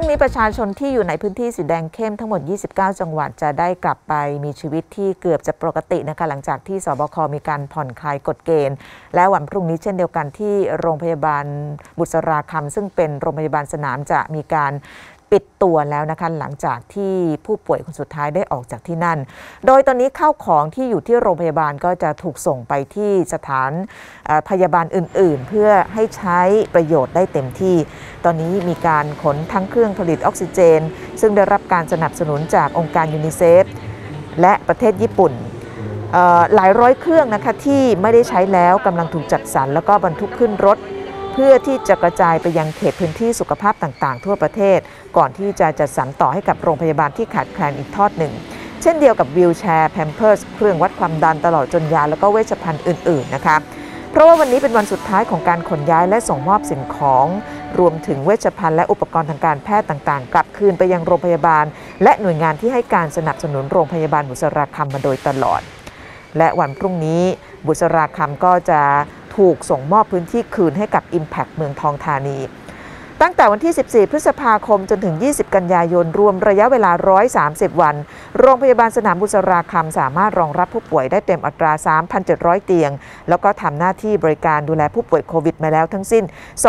นี้ประชาชนที่อยู่ในพื้นที่สีแดงเข้มทั้งหมด 29 จังหวัดจะได้กลับไปมีชีวิตที่เกือบจะปกตินะคะหลังจากที่สบคมีการผ่อนคลายกฎเกณฑ์และวันพรุ่งนี้เช่นเดียวกันที่โรงพยาบาลบุษราคำซึ่งเป็นโรงพยาบาลสนามจะมีการปิดตัวแล้วนะคะหลังจากที่ผู้ป่วยคนสุดท้ายได้ออกจากที่นั่นโดยตอนนี้ข้าวของที่อยู่ที่โรงพยาบาลก็จะถูกส่งไปที่สถานพยาบาลอื่นๆเพื่อให้ใช้ประโยชน์ได้เต็มที่ตอนนี้มีการขนทั้งเครื่องผลิตออกซิเจนซึ่งได้รับการสนับสนุนจากองค์การยูนิเซฟและประเทศญี่ปุ่นหลายร้อยเครื่องนะคะที่ไม่ได้ใช้แล้วกำลังถูกจัดสรรแล้วก็บรรทุกขึ้นรถเพื่อที่จะกระจายไปยังเขตพื้นที่สุขภาพต่างๆทั่วประเทศก่อนที่จะจัดสรรต่อให้กับโรงพยาบาลที่ขาดแคลนอีกทอดหนึ่งเช่นเดียวกับวีลแชร์แพมเพิร์สเครื่องวัดความดันตลอดจนยาแล้วก็เวชภัณฑ์อื่นๆนะคะเพราะว่าวันนี้เป็นวันสุดท้ายของการขนย้ายและส่งมอบสิ่งของรวมถึงเวชภัณฑ์และอุปกรณ์ทางการแพทย์ต่างๆกลับคืนไปยังโรงพยาบาลและหน่วยงานที่ให้การสนับสนุนโรงพยาบาลบุษราคำมาโดยตลอดและวันพรุ่งนี้บุษราคำก็จะถูกส่งมอบพื้นที่คืนให้กับ Impact เมืองทองธานีตั้งแต่วันที่ 14 พฤษภาคมจนถึง 20 กันยายนรวมระยะเวลา 130 วันโรงพยาบาลสนามบุษราคำสามารถรองรับผู้ป่วยได้เต็มอัตรา 3,700 เตียงแล้วก็ทำหน้าที่บริการดูแลผู้ป่วยโควิดมาแล้วทั้งสิ้น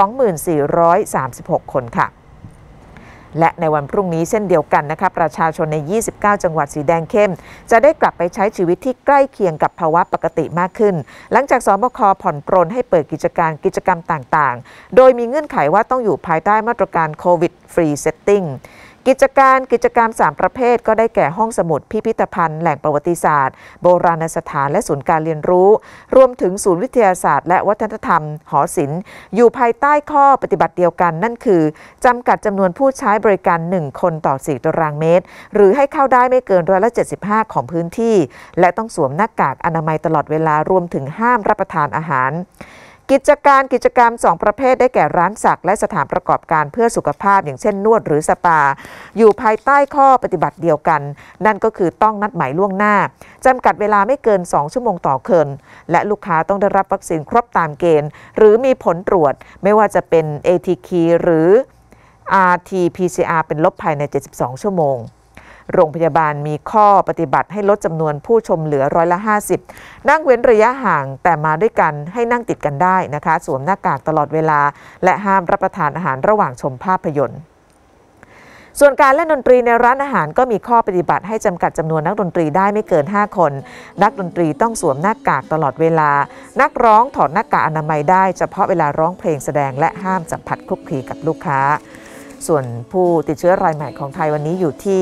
2436 คนค่ะและในวันพรุ่งนี้เช่นเดียวกันนะคะประชาชนใน 29 จังหวัดสีแดงเข้มจะได้กลับไปใช้ชีวิตที่ใกล้เคียงกับภาวะปกติมากขึ้นหลังจากสบคผ่อนปรนให้เปิดกิจกรรมต่างๆโดยมีเงื่อนไขว่าต้องอยู่ภายใต้มาตรการโควิดฟรีเซตติ้งกิจกรรม3ประเภทก็ได้แก่ห้องสมุดพิพิธภัณฑ์แหล่งประวัติศาสตร์โบราณสถานและศูนย์การเรียนรู้รวมถึงศูนย์วิทยาศาสตร์และวัฒนธรรมหอศิลป์อยู่ภายใต้ข้อปฏิบัติเดียวกันนั่นคือจำกัดจำนวนผู้ใช้บริการ1คนต่อ4ตารางเมตรหรือให้เข้าได้ไม่เกิน75%ของพื้นที่และต้องสวมหน้ากากอนามัยตลอดเวลารวมถึงห้ามรับประทานอาหารกิจกรรม2ประเภทได้แก่ร้านสักและสถานประกอบการเพื่อสุขภาพอย่างเช่นนวดหรือสปาอยู่ภายใต้ข้อปฏิบัติเดียวกันนั่นก็คือต้องนัดหมายล่วงหน้าจำกัดเวลาไม่เกิน2 ชั่วโมงต่อคนและลูกค้าต้องได้รับวัคซีนครบตามเกณฑ์หรือมีผลตรวจไม่ว่าจะเป็น ATK หรือ RT-PCR เป็นลบภายใน72 ชั่วโมงโรงพยาบาลมีข้อปฏิบัติให้ลดจำนวนผู้ชมเหลือ50%นั่งเว้นระยะห่างแต่มาด้วยกันให้นั่งติดกันได้นะคะสวมหน้ากากตลอดเวลาและห้ามรับประทานอาหารระหว่างชมภาพยนตร์ส่วนการเล่นดนตรีในร้านอาหารก็มีข้อปฏิบัติให้จำกัดจำนวนนักดนตรีได้ไม่เกิน5 คนนักดนตรีต้องสวมหน้ากากตลอดเวลานักร้องถอดหน้ากากอนามัยได้เฉพาะเวลาร้องเพลงแสดงและห้ามสัมผัสคลุกคลีกับลูกค้าส่วนผู้ติดเชื้อรายใหม่ของไทยวันนี้อยู่ที่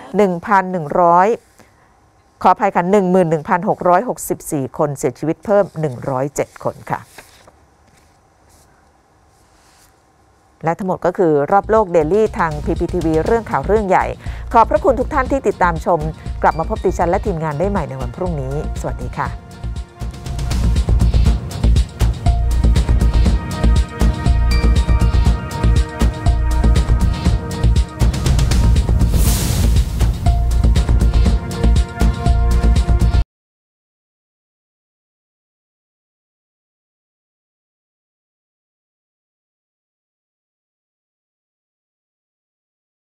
11,664 คนเสียชีวิตเพิ่ม107 คนค่ะและทั้งหมดก็คือรอบโลกเดลี่ทาง PPTV เรื่องข่าวเรื่องใหญ่ขอบพระคุณทุกท่านที่ติดตามชมกลับมาพบดิฉันและทีมงานได้ใหม่ในวันพรุ่งนี้สวัสดีค่ะ